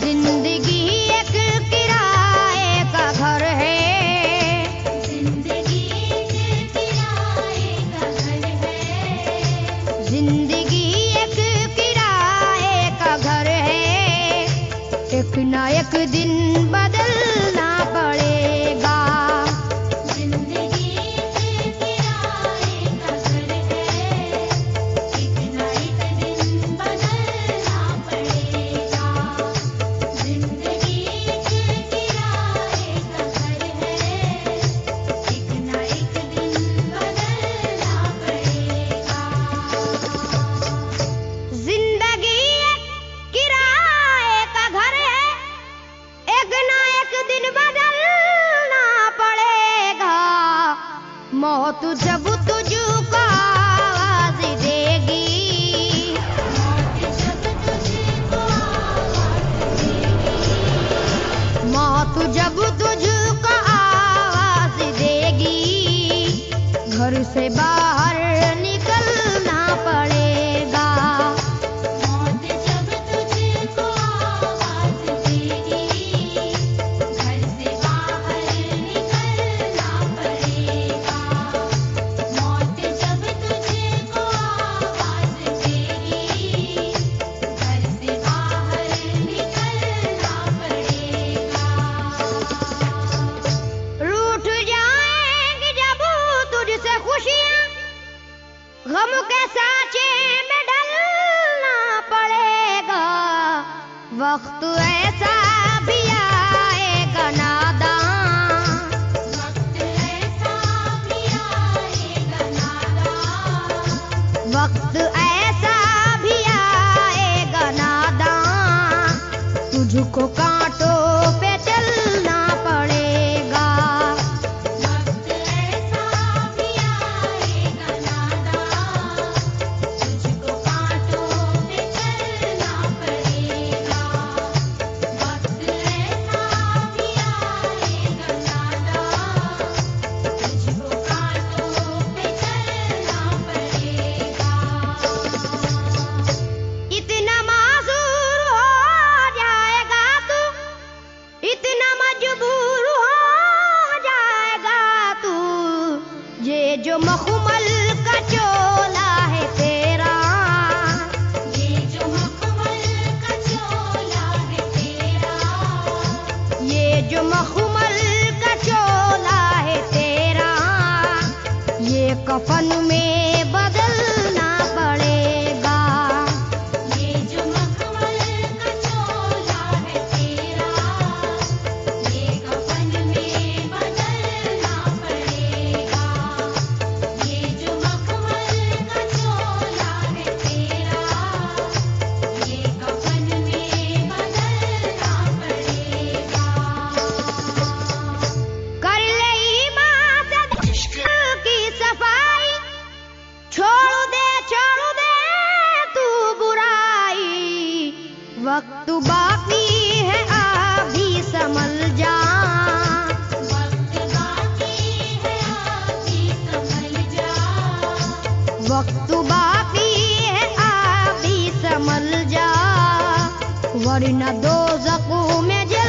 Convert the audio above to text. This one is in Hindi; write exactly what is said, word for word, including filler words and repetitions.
जिंदगी एक किराए का घर है, जिंदगी एक किराए का घर है, जिंदगी एक किराए का घर है। एक ना एक दिन बदलना पड़ेगा, जिंदगी एक किराए का घर है, एक ना एक दिन बदलना पड़ेगा। जिंदगी एक किराए का घर है, एक ना एक दिन बदलना पड़ेगा। जिंदगी एक किराए का घर है, एक ना एक दिन बदलना पड़ेगा। मौत जब तुझको आवाज देगी, मौत जब तुझको आवाज देगी, मौत जब तुझको आवाज देगी, घर से बाहर निकलना पड़ेगा। मौत जब तुझको आवाज देगी, घर से बाहर निकलना पड़ेगा। मौत जब तुझको आवाज देगी, घर से बाहर निकलना पड़ेगा। रूठ जाएंगी जब तुझसे खुशियां, गम के साँचे में ढलना पड़ेगा। वक्त ऐसा भी आएगा नादां, वक्त ऐसा भी आएगा नादां, वक्त ऐसा भी आएगा नादां, तुझको कांटों पे चलना पड़ेगा। वक्त ऐसा भी आएगा नादां, तुझको कांटों पे चलना पड़ेगा। वक्त ऐसा भी आएगा नादां, तुझको कांटों पे चलना पड़ेगा। इतना मासूर हो जाएगा तू, इतना मजबूर हो जाएगा तू, ये जो मखमल का चोला है तेरा, ये जो मखमल का चोला है तेरा, ये जो मखमल का चोला है तेरा, ये कफन में बदलना पड़ेगा। ये जो मखमल का चोला है तेरा, ये कफन में बदलना पड़ेगा। ये जो मखमल का चोला है तेरा, ये कफन में बदलना पड़ेगा। कर ले ईमान से दिल की सफाई, छोड़ दे छोड़ दे तू बुराई। वक्त बाकी है अभी संभल जा, वक्त बाकी है अभी संभल जा, वक्त बाकी है अभी संभल जा, वरना दोज़ख में